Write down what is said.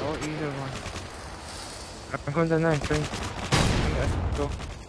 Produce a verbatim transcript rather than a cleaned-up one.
either one. I'm going to nine, train. Go.